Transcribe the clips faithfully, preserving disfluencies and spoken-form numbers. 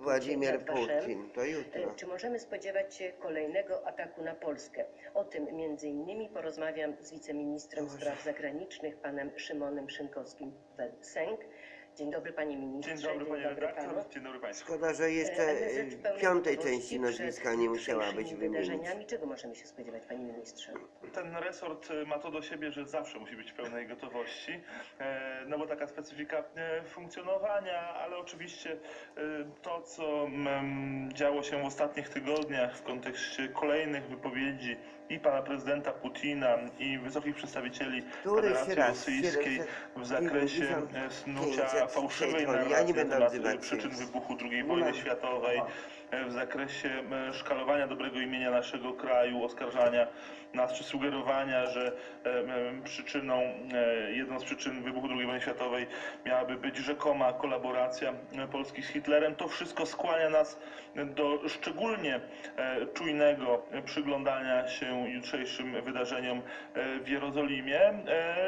Władimir Putin, to jutro. Czy możemy spodziewać się kolejnego ataku na Polskę? O tym między innymi porozmawiam z wiceministrem Boże. spraw zagranicznych, panem Szymonem Szynkowskim-Welsenk. Dzień dobry, panie ministrze. Dzień dobry, panie redaktor. panu. Dzień dobry państwu. Szkoda, że jeszcze N Z pełnej piątej gotowości części nazwiska nie musiała być jutrzejszymi wymienić. wydarzeniami. Czego możemy się spodziewać, panie ministrze? Ten resort ma to do siebie, że zawsze musi być w pełnej gotowości, e, no bo taka specyfika e, funkcjonowania, ale oczywiście e, to, co m, działo się w ostatnich tygodniach w kontekście kolejnych wypowiedzi i pana prezydenta Putina, i wysokich przedstawicieli Któryś Federacji raz, Rosyjskiej w zakresie e, snucia fałszywej ja nie narracji na będę temat odzywać przyczyn się. wybuchu drugiej wojny światowej, w zakresie e, szkalowania dobrego imienia naszego kraju, oskarżania nas czy sugerowania, że e, e, przyczyną, e, jedną z przyczyn wybuchu drugiej wojny światowej miałaby być rzekoma kolaboracja e, Polski z Hitlerem. To wszystko skłania nas do szczególnie e, czujnego przyglądania się jutrzejszym wydarzeniom e, w Jerozolimie e,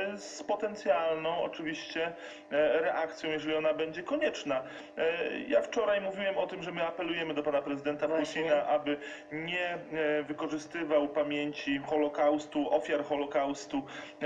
z potencjalną oczywiście e, reakcją, jeżeli ona będzie konieczna. E, ja wczoraj mówiłem o tym, że my apelujemy do pana prezydenta Właśnie. Putina, aby nie e, wykorzystywał pamięci Holokaustu, ofiar Holokaustu e,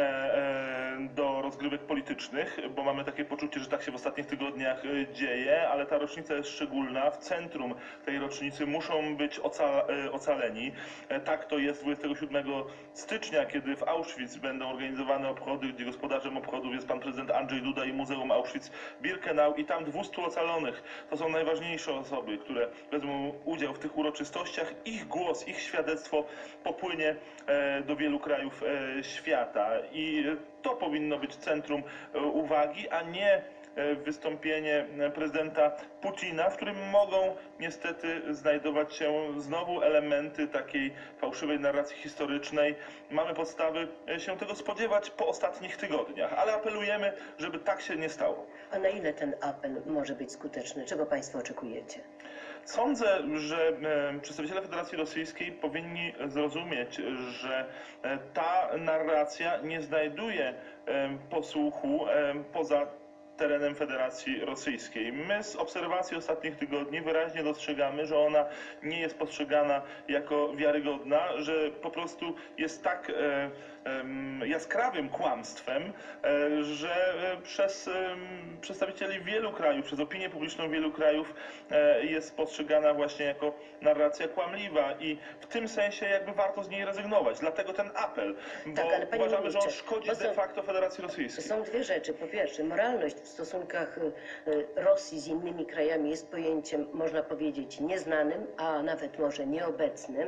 e, do rozgrywek politycznych, bo mamy takie poczucie, że tak się w ostatnich tygodniach e, dzieje, ale ta rocznica jest szczególna. W centrum tej rocznicy muszą być oca e, ocaleni. E, tak to jest dwudziestego siódmego stycznia, kiedy w Auschwitz będą organizowane obchody, gdzie gospodarzem obchodów jest pan prezydent Andrzej Duda i Muzeum Auschwitz-Birkenau, i tam dwieście ocalonych. To są najważniejsze osoby, które wezmą udział w tych uroczystościach. Ich głos, ich świadectwo popłynie e, do wielu krajów e, świata i to powinno być centrum e, uwagi, a nie e, wystąpienie prezydenta Putina, w którym mogą niestety znajdować się znowu elementy takiej fałszywej narracji historycznej. Mamy podstawy się tego spodziewać po ostatnich tygodniach, ale apelujemy, żeby tak się nie stało. A na ile ten apel może być skuteczny? Czego państwo oczekujecie? Sądzę, że e, przedstawiciele Federacji Rosyjskiej powinni zrozumieć, że e, ta narracja nie znajduje e, posłuchu e, poza terenem Federacji Rosyjskiej. My z obserwacji ostatnich tygodni wyraźnie dostrzegamy, że ona nie jest postrzegana jako wiarygodna, że po prostu jest tak e, e, jaskrawym kłamstwem, e, że przez e, przedstawicieli wielu krajów, przez opinię publiczną wielu krajów e, jest postrzegana właśnie jako narracja kłamliwa i w tym sensie jakby warto z niej rezygnować. Dlatego ten apel, bo Tak, ale panie uważamy, że on ministrze, szkodzi bo są- de facto Federacji Rosyjskiej. Są dwie rzeczy. Po pierwsze, moralność w stosunkach y, y, Rosji z innymi krajami jest pojęciem, można powiedzieć, nieznanym, a nawet może nieobecnym,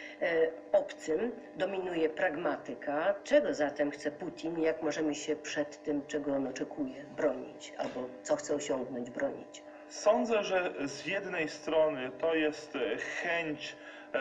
y, obcym. Dominuje pragmatyka. Czego zatem chce Putin? Jak możemy się przed tym, czego on oczekuje, bronić? Albo co chce osiągnąć, bronić? Sądzę, że z jednej strony to jest chęć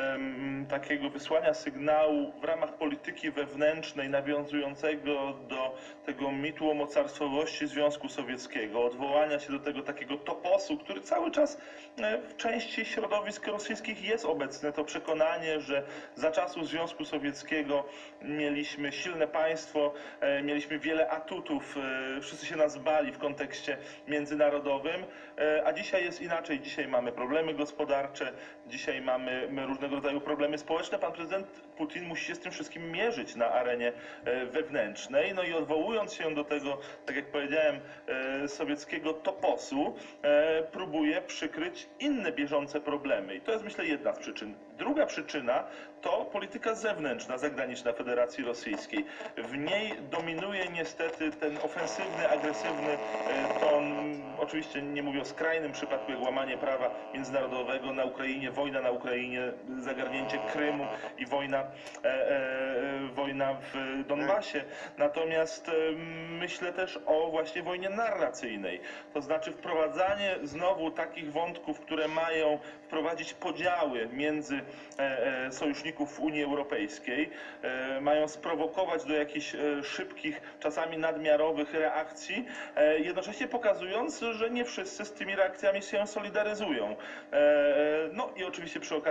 em, takiego wysłania sygnału w ramach polityki wewnętrznej nawiązującego do tego mitu o mocarstwowości Związku Sowieckiego, odwołania się do tego takiego toposu, który cały czas e, w części środowisk rosyjskich jest obecny. To przekonanie, że za czasów Związku Sowieckiego mieliśmy silne państwo, e, mieliśmy wiele atutów, e, wszyscy się nas bali w kontekście międzynarodowym, e, a dzisiaj jest inaczej. Dzisiaj mamy problemy gospodarcze, dzisiaj mamy różnego rodzaju problemy społeczne. Pan prezydent Putin musi się z tym wszystkim mierzyć na arenie e, wewnętrznej. No i odwołując się do tego, tak jak powiedziałem, e, sowieckiego toposu, e, próbuje przykryć inne bieżące problemy. I to jest, myślę, jedna z przyczyn. Druga przyczyna to polityka zewnętrzna, zagraniczna Federacji Rosyjskiej. W niej dominuje niestety ten ofensywny, agresywny e, ton, oczywiście nie mówię o skrajnym przypadku jak łamanie prawa międzynarodowego na Ukrainie, wojna na Ukrainie, zagarnięcie Krymu i wojna, e, e, wojna w Donbasie. Natomiast e, myślę też o właśnie wojnie narracyjnej. To znaczy wprowadzanie znowu takich wątków, które mają wprowadzić podziały między e, e, sojuszników Unii Europejskiej, e, mają sprowokować do jakichś e, szybkich, czasami nadmiarowych reakcji, e, jednocześnie pokazując, że nie wszyscy z tymi reakcjami się solidaryzują. E, no i oczywiście przy okazji wymazania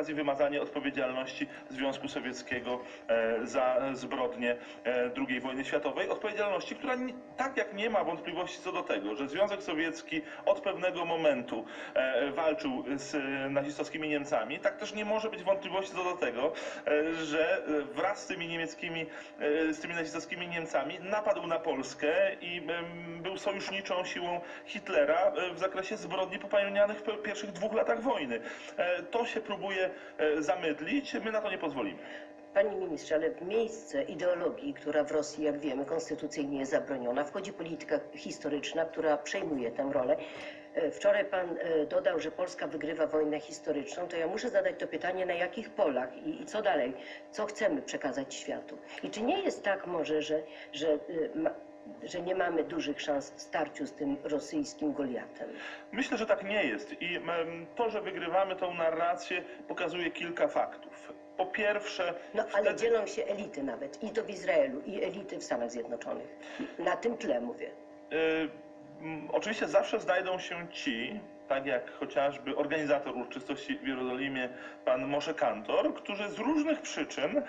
wykonywanie odpowiedzialności Związku Sowieckiego e, za zbrodnie e, drugiej wojny światowej. Odpowiedzialności, która nie, tak jak nie ma wątpliwości co do tego, że Związek Sowiecki od pewnego momentu e, walczył z nazistowskimi Niemcami, tak też nie może być wątpliwości co do tego, e, że wraz z tymi niemieckimi, e, z tymi nazistowskimi Niemcami napadł na Polskę i e, był sojuszniczą siłą Hitlera e, w zakresie zbrodni popełnianych w pierwszych dwóch latach wojny. E, to się próbuje e, zamydlić, my na to nie pozwolimy. Panie ministrze, ale w miejsce ideologii, która w Rosji, jak wiemy, konstytucyjnie jest zabroniona, wchodzi polityka historyczna, która przejmuje tę rolę. Wczoraj pan dodał, że Polska wygrywa wojnę historyczną, to ja muszę zadać to pytanie, na jakich polach i, i co dalej, co chcemy przekazać światu. I czy nie jest tak może, że, że, że nie mamy dużych szans w starciu z tym rosyjskim Goliatem? Myślę, że tak nie jest i to, że wygrywamy tą narrację, pokazuje kilka faktów. Po pierwsze... No ale wtedy... dzielą się elity nawet, i to w Izraelu, i elity w Stanach Zjednoczonych. Na tym tle mówię. Y Oczywiście zawsze znajdą się ci, tak jak chociażby organizator uroczystości w Jerozolimie, pan Moshe Kantor, którzy z różnych przyczyn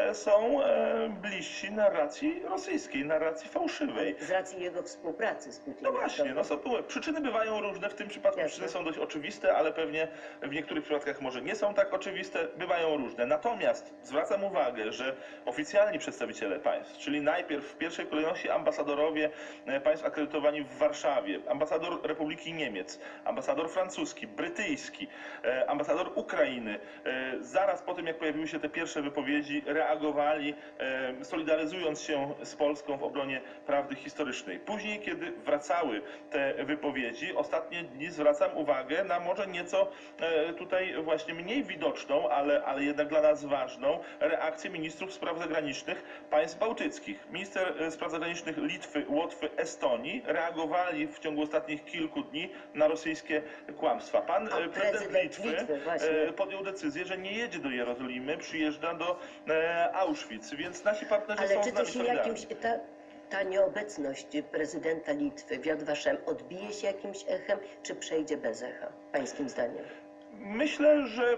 są bliżsi narracji rosyjskiej, narracji fałszywej. Z racji jego współpracy z Putinem. No właśnie, no są, przyczyny bywają różne, w tym przypadku Jasne. przyczyny są dość oczywiste, ale pewnie w niektórych przypadkach może nie są tak oczywiste, bywają różne. Natomiast zwracam uwagę, że oficjalni przedstawiciele państw, czyli najpierw w pierwszej kolejności ambasadorowie państw akredytowani w Warszawie, ambasador Republiki Niemiec, ambasador francuski, brytyjski, ambasador Ukrainy, zaraz po tym, jak pojawiły się te pierwsze wypowiedzi, reagowali, solidaryzując się z Polską w obronie prawdy historycznej. Później, kiedy wracały te wypowiedzi, ostatnie dni zwracam uwagę na może nieco tutaj właśnie mniej widoczną, ale, ale jednak dla nas ważną reakcję ministrów spraw zagranicznych państw bałtyckich. Minister spraw zagranicznych Litwy, Łotwy, Estonii reagowali w ciągu ostatnich kilku dni na rosyjskie kłamstwa. Pan A prezydent, prezydent Litwy, Litwy, właśnie. podjął decyzję, że nie jedzie do Jerozolimy, przyjeżdża do Auschwitz, więc nasi partnerzy Ale są czy z nami to się solidarni. jakimś... Ta, ta nieobecność prezydenta Litwy w Yad Vashem odbije się jakimś echem, czy przejdzie bez echa, pańskim zdaniem? Myślę, że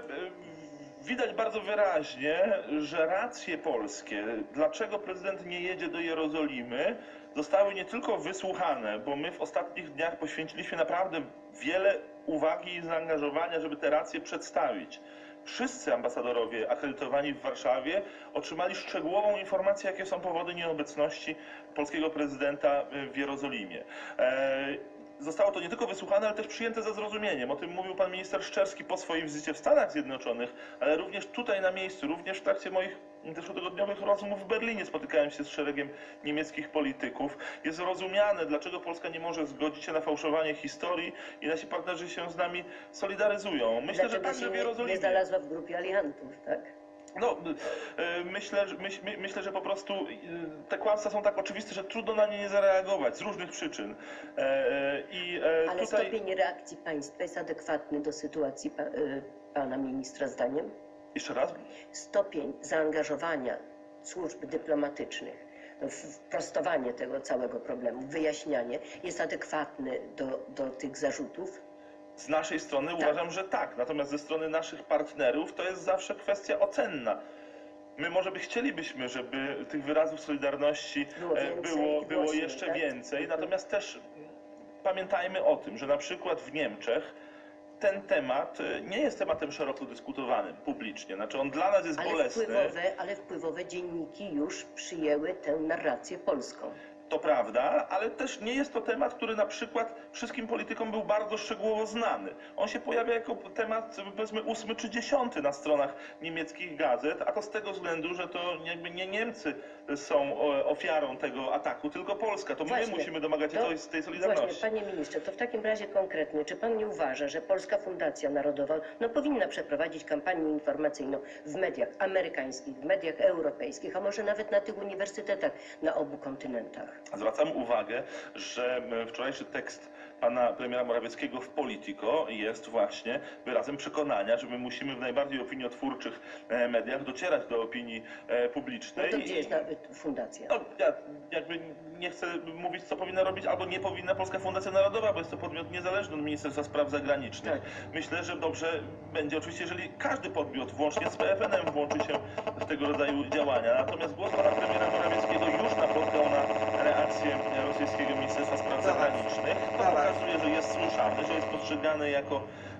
widać bardzo wyraźnie, że racje polskie, dlaczego prezydent nie jedzie do Jerozolimy, zostały nie tylko wysłuchane, bo my w ostatnich dniach poświęciliśmy naprawdę wiele uwagi i zaangażowania, żeby te racje przedstawić. Wszyscy ambasadorowie akredytowani w Warszawie otrzymali szczegółową informację, jakie są powody nieobecności polskiego prezydenta w Jerozolimie. Zostało to nie tylko wysłuchane, ale też przyjęte ze zrozumieniem. O tym mówił pan minister Szczerski po swojej wizycie w Stanach Zjednoczonych, ale również tutaj na miejscu, również w trakcie moich zeszłotygodniowych rozmów w Berlinie spotykałem się z szeregiem niemieckich polityków. Jest rozumiane, dlaczego Polska nie może zgodzić się na fałszowanie historii i nasi partnerzy się z nami solidaryzują. Myślę, Dlaczego że także się w nie, Jerozolimie. nie znalazła w grupie aliantów, tak? No, myślę, że, myśl, myślę, że po prostu te kłamstwa są tak oczywiste, że trudno na nie nie zareagować z różnych przyczyn. I Ale tutaj... stopień reakcji państwa jest adekwatny do sytuacji pa, pana ministra zdaniem? Jeszcze raz? Stopień zaangażowania służb dyplomatycznych w prostowanie tego całego problemu, wyjaśnianie jest adekwatny do, do tych zarzutów? Z naszej strony Tak. uważam, że tak, natomiast ze strony naszych partnerów to jest zawsze kwestia ocenna. My może by chcielibyśmy, żeby tych wyrazów solidarności Było e, więcej było, i było głośniej, jeszcze tak? więcej, Mhm. natomiast też pamiętajmy o tym, że na przykład w Niemczech ten temat e, nie jest tematem szeroko dyskutowanym publicznie. Znaczy on dla nas jest Ale bolesny. wpływowe, ale wpływowe dzienniki już przyjęły tę narrację polską. To prawda, ale też nie jest to temat, który na przykład wszystkim politykom był bardzo szczegółowo znany. On się pojawia jako temat, powiedzmy, ósmy czy dziesiąty na stronach niemieckich gazet, a to z tego względu, że to jakby nie Niemcy są ofiarą tego ataku, tylko Polska. To Właśnie, my musimy domagać się to- tej- tej solidarności. Właśnie, panie ministrze, to w takim razie konkretnie, czy pan nie uważa, że Polska Fundacja Narodowa no, powinna przeprowadzić kampanię informacyjną w mediach amerykańskich, w mediach europejskich, a może nawet na tych uniwersytetach na obu kontynentach? Zwracam uwagę, że wczorajszy tekst pana premiera Morawieckiego w Politico jest właśnie wyrazem przekonania, że my musimy w najbardziej opiniotwórczych e, mediach docierać do opinii e, publicznej. No to gdzie jest nawet fundacja? No, ja jakby nie chcę mówić, co powinna robić albo nie powinna Polska Fundacja Narodowa, bo jest to podmiot niezależny od Ministerstwa Spraw Zagranicznych. Tak. Myślę, że dobrze będzie oczywiście, jeżeli każdy podmiot, włącznie z P F N em, włączy się w tego rodzaju działania. Natomiast głos pana premiera Morawieckiego już napotkał na reakcję rosyjskiego Ministerstwa Spraw Zagranicznych. To pokazuje, że jest słyszany, że jest postrzegany jako,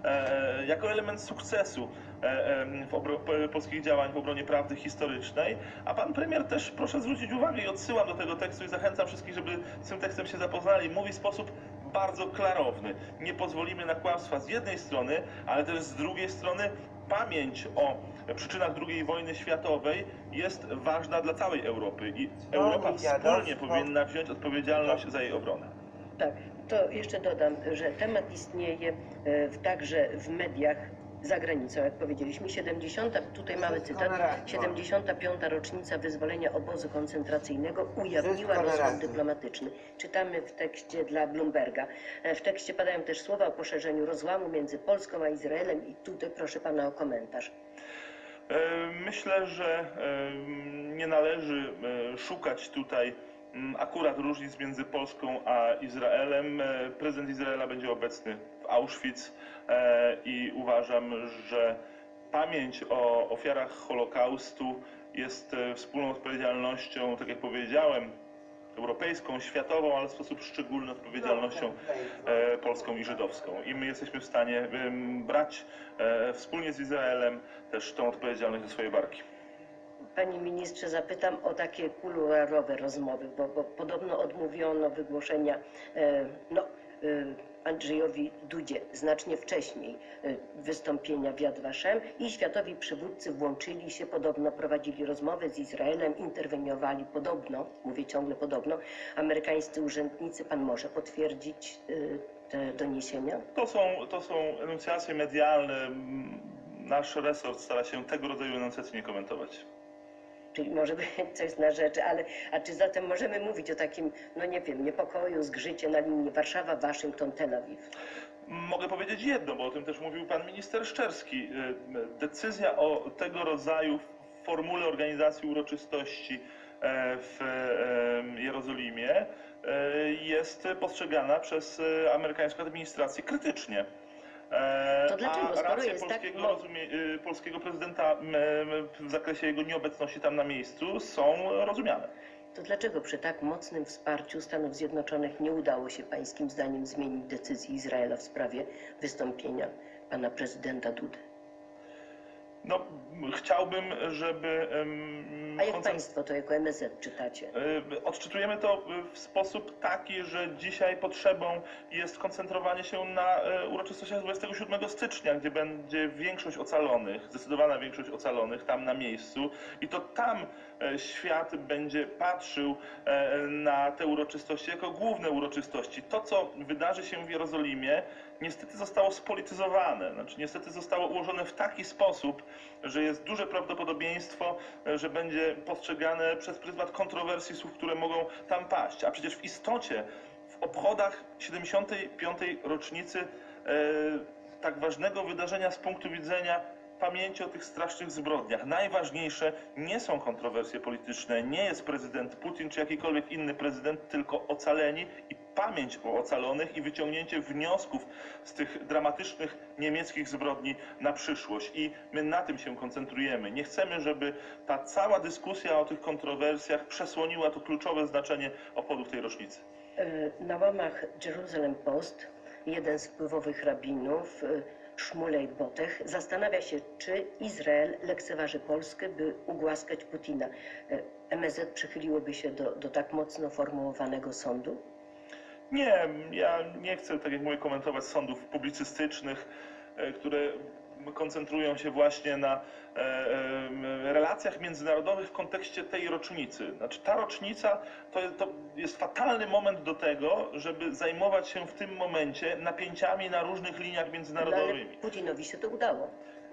e, jako element sukcesu e, w obro- polskich działań w obronie prawdy historycznej. A pan premier też, proszę zwrócić uwagę, i odsyłam do tego tekstu i zachęcam wszystkich, żeby z tym tekstem się zapoznali, mówi w sposób bardzo klarowny. Nie pozwolimy na kłamstwa z jednej strony, ale też z drugiej strony pamięć o przyczynach drugiej wojny światowej jest ważna dla całej Europy i Europa wspólnie powinna wziąć odpowiedzialność za jej obronę. Tak, to jeszcze dodam, że temat istnieje e, w, także w mediach za granicą, jak powiedzieliśmy. siedemdziesiąta, tutaj mamy cytat, siedemdziesiąta piąta rocznica wyzwolenia obozu koncentracyjnego ujawniła rozłam dyplomatyczny. Czytamy w tekście dla Bloomberga. E, W tekście padają też słowa o poszerzeniu rozłamu między Polską a Izraelem i tutaj proszę pana o komentarz. E, Myślę, że e, nie należy e, szukać tutaj m, akurat różnic między Polską a Izraelem. E, Prezydent Izraela będzie obecny w Auschwitz e, i uważam, że pamięć o ofiarach Holokaustu jest e, wspólną odpowiedzialnością, tak jak powiedziałem, europejską, światową, ale w sposób szczególny odpowiedzialnością e, polską i żydowską. I my jesteśmy w stanie e, brać e, wspólnie z Izraelem też tą odpowiedzialność za swoje barki. Panie ministrze, zapytam o takie kuluarowe rozmowy, bo, bo podobno odmówiono wygłoszenia e, no, e, Andrzejowi Dudzie znacznie wcześniej e, wystąpienia w Yad Vashem i światowi przywódcy włączyli się, podobno prowadzili rozmowy z Izraelem, interweniowali podobno, mówię ciągle podobno, amerykańscy urzędnicy. Pan może potwierdzić e, te doniesienia? To są, to są enuncjacje medialne. Nasz resort stara się tego rodzaju enuncjacji nie komentować. Czyli może być coś na rzeczy, ale a czy zatem możemy mówić o takim, no nie wiem, niepokoju, zgrzycie na linii Warszawa, Waszyngton, Tel Awiw? Mogę powiedzieć jedno, bo o tym też mówił pan minister Szczerski. Decyzja o tego rodzaju formule organizacji uroczystości w Jerozolimie jest postrzegana przez amerykańską administrację krytycznie. To dlaczego, A skoro racje jest polskiego, tak... rozumie, polskiego prezydenta w zakresie jego nieobecności tam na miejscu są rozumiane. To dlaczego przy tak mocnym wsparciu Stanów Zjednoczonych nie udało się pańskim zdaniem zmienić decyzji Izraela w sprawie wystąpienia pana prezydenta Dudy? No, chciałbym, żeby... Um, A jak państwo to jako M S Z czytacie? Odczytujemy to w sposób taki, że dzisiaj potrzebą jest koncentrowanie się na uroczystościach dwudziestego siódmego stycznia, gdzie będzie większość ocalonych, zdecydowana większość ocalonych tam na miejscu i to tam świat będzie patrzył na te uroczystości jako główne uroczystości. To, co wydarzy się w Jerozolimie, niestety zostało spolityzowane, znaczy niestety zostało ułożone w taki sposób, że jest duże prawdopodobieństwo, że będzie postrzegane przez pryzmat kontrowersji słów, które mogą tam paść. A przecież w istocie w obchodach siedemdziesiątej piątej rocznicy e, tak ważnego wydarzenia z punktu widzenia pamięci o tych strasznych zbrodniach. Najważniejsze nie są kontrowersje polityczne, nie jest prezydent Putin czy jakikolwiek inny prezydent, tylko ocaleni i pamięć o ocalonych i wyciągnięcie wniosków z tych dramatycznych niemieckich zbrodni na przyszłość. I my na tym się koncentrujemy. Nie chcemy, żeby ta cała dyskusja o tych kontrowersjach przesłoniła to kluczowe znaczenie obchodów tej rocznicy. Na łamach Jerusalem Post jeden z wpływowych rabinów, Szmulej Botech, zastanawia się, czy Izrael lekceważy Polskę, by ugłaskać Putina. M S Z przychyliłoby się do, do tak mocno formułowanego sądu? Nie, ja nie chcę, tak jak mówię, komentować sądów publicystycznych, które koncentrują się właśnie na e, e, relacjach międzynarodowych w kontekście tej rocznicy. Znaczy ta rocznica to jest, to jest fatalny moment do tego, żeby zajmować się w tym momencie napięciami na różnych liniach No, ale międzynarodowymi. Putinowi się to udało.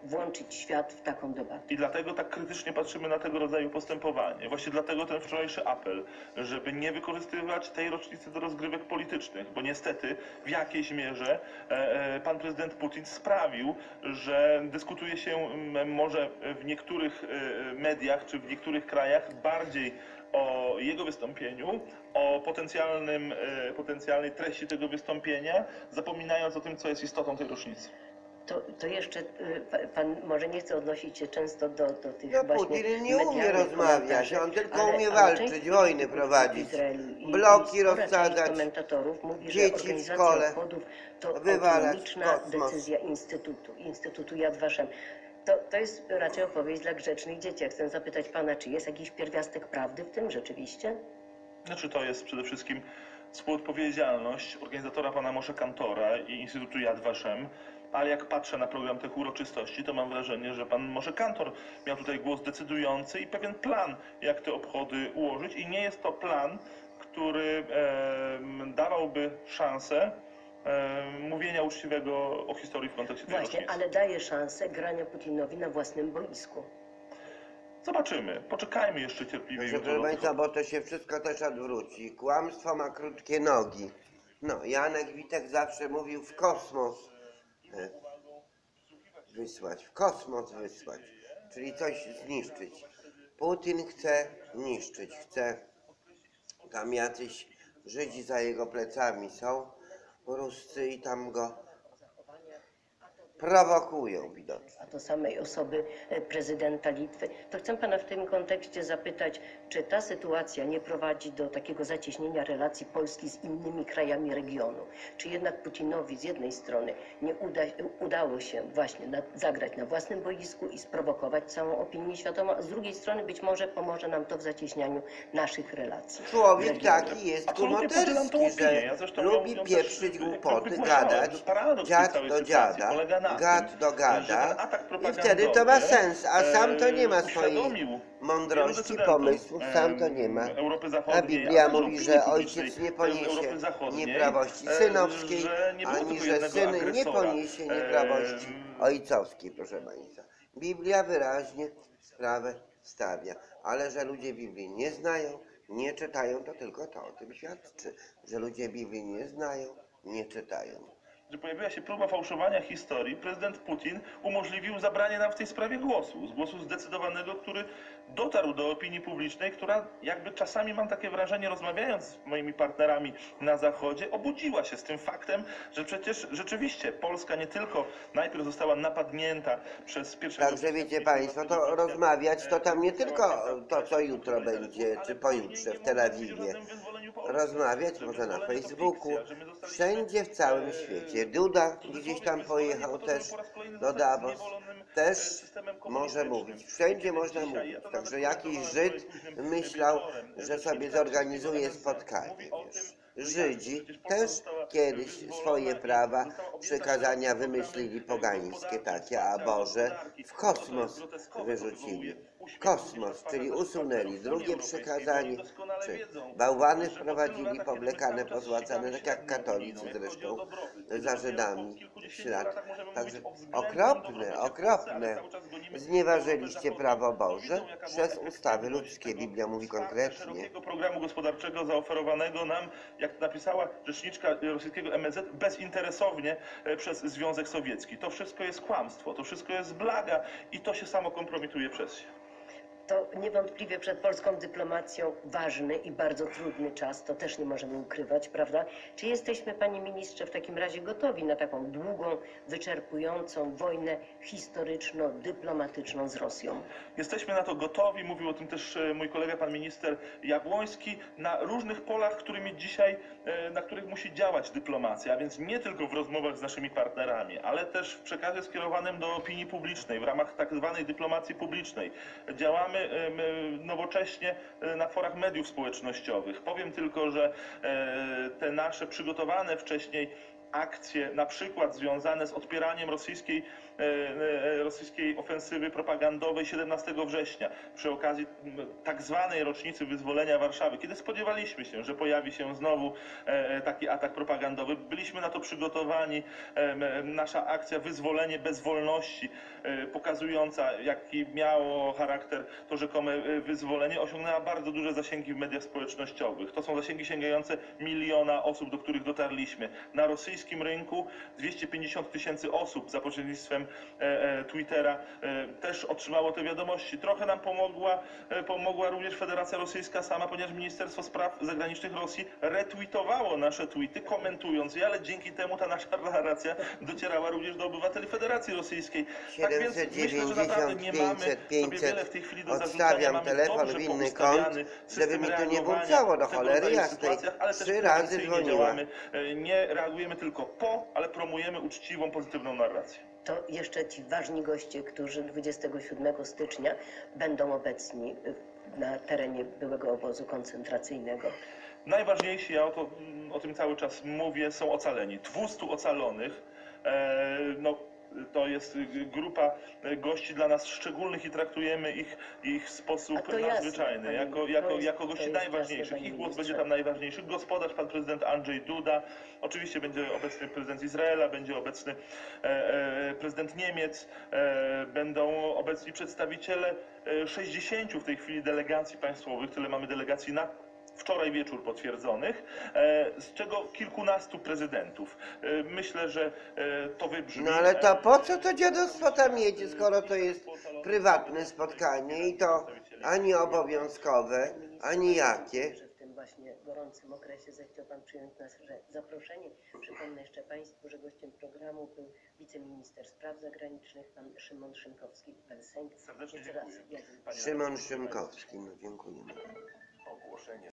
włączyć świat w taką debatę. I dlatego tak krytycznie patrzymy na tego rodzaju postępowanie. Właśnie dlatego ten wczorajszy apel, żeby nie wykorzystywać tej rocznicy do rozgrywek politycznych, bo niestety w jakiejś mierze e, e, pan prezydent Putin sprawił, że dyskutuje się m, może w niektórych e, mediach czy w niektórych krajach bardziej o jego wystąpieniu, o potencjalnym, e, potencjalnej treści tego wystąpienia, zapominając o tym, co jest istotą tej rocznicy. To, to jeszcze y, pa- pan może nie chce odnosić się często do, do tych No właśnie Putin nie umie medialnych rozmawiać, komentarzy, on tylko ale- umie ale walczyć, część wojny polityków prowadzić, Izraelu i- bloki i spora część rozsadzać, komentatorów mówi, dzieci że w organizacja szkole obchodów to wywalać w autonomiczna kosmos. decyzja Instytutu, Instytutu Yad Vashem. To, to jest raczej opowieść dla grzecznych dzieci. Ja chcę zapytać pana, czy jest jakiś pierwiastek prawdy w tym rzeczywiście? Znaczy to jest przede wszystkim współodpowiedzialność organizatora pana Moshe Kantora i Instytutu Yad Vashem, ale jak patrzę na program tych uroczystości, to mam wrażenie, że pan Moshe Kantor miał tutaj głos decydujący i pewien plan, jak te obchody ułożyć, i nie jest to plan, który e, dawałby szansę e, mówienia uczciwego o historii w kontekście tej Właśnie, rocznicy. ale daje szansę grania Putinowi na własnym boisku. Zobaczymy, poczekajmy jeszcze cierpliwie Proszę, jutro proszę do tych Państwa, bo to się wszystko też odwróci. Kłamstwo ma krótkie nogi. No, Janek Witek zawsze mówił w kosmos e, wysłać, w kosmos wysłać, czyli coś zniszczyć. Putin chce niszczyć, chce, tam jacyś Żydzi za jego plecami są, Ruscy, i tam go prowokują widocznie. A to samej osoby e, prezydenta Litwy. To chcę pana w tym kontekście zapytać, czy ta sytuacja nie prowadzi do takiego zacieśnienia relacji Polski z innymi krajami regionu? Czy jednak Putinowi z jednej strony nie uda, udało się właśnie na, zagrać na własnym boisku i sprowokować całą opinię światową, a z drugiej strony być może pomoże nam to w zacieśnianiu naszych relacji? Człowiek regionu? taki jest Absolutnie podzielam tą kumoterski, opinię. że Ja zresztą lubi ją- ją pieprzyć też głupoty, wygłaszałem. gadać, Paradoks tej dziad całej do sytuacji dziada, polega na gad tym, do że gada, ten atak i wtedy to ma propagandowy, sens, a sam to nie ma e, swojej uświadomił wielu mądrości, decydentów, pomysłów, sam to nie ma. em, Europy A Zachodniej, Biblia także mówi, opinii że publicznej ojciec nie Europy poniesie Zachodniej, nieprawości e, synowskiej, że nie było ani tylko że jednego syn nie agresora. poniesie nieprawości Em, ojcowskiej, proszę Państwa. Biblia wyraźnie sprawę stawia, ale że ludzie Biblii nie znają, nie czytają, to tylko to o tym świadczy, że ludzie Biblii nie znają, nie czytają. że pojawiła się próba fałszowania historii, prezydent Putin umożliwił zabranie nam w tej sprawie głosu. Z głosu zdecydowanego, który dotarł do opinii publicznej, która jakby czasami, mam takie wrażenie, rozmawiając z moimi partnerami na Zachodzie, obudziła się z tym faktem, że przecież rzeczywiście Polska nie tylko najpierw została napadnięta przez pierwszego... Także wiecie Państwo, to rozmawiać to tam nie tylko to, co jutro będzie, czy pojutrze w Tel Awiwie. Rozmawiać można na Facebooku, wszędzie w całym świecie. Duda gdzieś tam pojechał też do Davos, też może mówić, wszędzie można mówić. Także jakiś Żyd myślał, że sobie zorganizuje spotkanie, wiesz. Żydzi też kiedyś swoje prawa, przykazania wymyślili pogańskie takie, a Boże w kosmos wyrzucili. Kosmos, czyli usunęli drugie przykazanie, czy bałwany wprowadzili powlekane, pozłacane, tak jak katolicy zresztą za Żydami w ślad. Także okropne, okropne. Znieważyliście prawo Boże przez ustawy ludzkie. Biblia mówi konkretnie. Szerokiego programu gospodarczego zaoferowanego nam, jak napisała rzeczniczka rosyjskiego M S Z, bezinteresownie e, przez Związek Sowiecki. To wszystko jest kłamstwo, to wszystko jest blaga i to się samo kompromituje przez się. To niewątpliwie przed polską dyplomacją ważny i bardzo trudny czas, to też nie możemy ukrywać, prawda? Czy jesteśmy, panie ministrze, w takim razie gotowi na taką długą, wyczerpującą wojnę historyczno-dyplomatyczną z Rosją? Jesteśmy na to gotowi, mówił o tym też e, mój kolega, pan minister Jabłoński, na różnych polach, którymi dzisiaj, e, na których musi działać dyplomacja, a więc nie tylko w rozmowach z naszymi partnerami, ale też w przekazie skierowanym do opinii publicznej, w ramach tak zwanej dyplomacji publicznej. Działamy e, nowocześnie e, na forach mediów społecznościowych. Powiem tylko, że e, te nasze przygotowane wcześniej akcje, na przykład związane z odpieraniem rosyjskiej, e, e, rosyjskiej ofensywy propagandowej siedemnastego września, przy okazji m, tak zwanej rocznicy wyzwolenia Warszawy, kiedy spodziewaliśmy się, że pojawi się znowu e, taki atak propagandowy. Byliśmy na to przygotowani. E, nasza akcja Wyzwolenie bez wolności, e, pokazująca, jaki miało charakter to rzekome e, wyzwolenie, osiągnęła bardzo duże zasięgi w mediach społecznościowych. To są zasięgi sięgające miliona osób, do których dotarliśmy. Na rosyjskim rynku dwieście pięćdziesiąt tysięcy osób za pośrednictwem e, e, Twittera e, też otrzymało te wiadomości. Trochę nam pomogła, e, pomogła również Federacja Rosyjska sama, ponieważ Ministerstwo Spraw Zagranicznych Rosji retweetowało nasze tweety, komentując je, ale dzięki temu ta nasza narracja docierała również do obywateli Federacji Rosyjskiej. Tak więc myślę, że naprawdę nie mamy sobie wiele w tej chwili do zarzucenia. Odstawiam Mamy telefon dobrze w inny poustawiany kąt, system żeby mi tu nie reagowania włączało do w tego cholery rodzaju jasnej. sytuacjach, ale też Trzy razy prewencyjnie dzwoniła. działamy. E, Nie reagujemy tylko po, ale promujemy uczciwą, pozytywną narrację. To jeszcze ci ważni goście, którzy dwudziestego siódmego stycznia będą obecni na terenie byłego obozu koncentracyjnego. Najważniejsi, ja o, to, o tym cały czas mówię, są ocaleni. dwustu ocalonych. E, no, to jest grupa gości dla nas szczególnych i traktujemy ich, ich w sposób A to jasne, nadzwyczajny, panie- jako, to jako, jest- jako to gości jest najważniejszych. jasne, Ich panie głos będzie ministrze. tam najważniejszy. Gospodarz, pan prezydent Andrzej Duda, oczywiście będzie obecny prezydent Izraela, będzie obecny e, e, prezydent Niemiec, e, będą obecni przedstawiciele e, sześćdziesięciu w tej chwili delegacji państwowych, tyle mamy delegacji na wczoraj wieczór potwierdzonych, e, z czego kilkunastu prezydentów. E, Myślę, że e, to wybrzmi. No ale to po co to dziadostwo tam jedzie, skoro to jest prywatne spotkanie i to ani obowiązkowe, ani jakie? Że w tym właśnie gorącym okresie zechciał pan przyjąć nasze zaproszenie. Przypomnę jeszcze państwu, że gościem programu był wiceminister spraw zagranicznych, pan Szymon Szynkowski-Welsenk. Serdecznie Jeszcze raz dziękuję. ja- Szymon Szymkowski, no dziękujemy. Ogłoszenie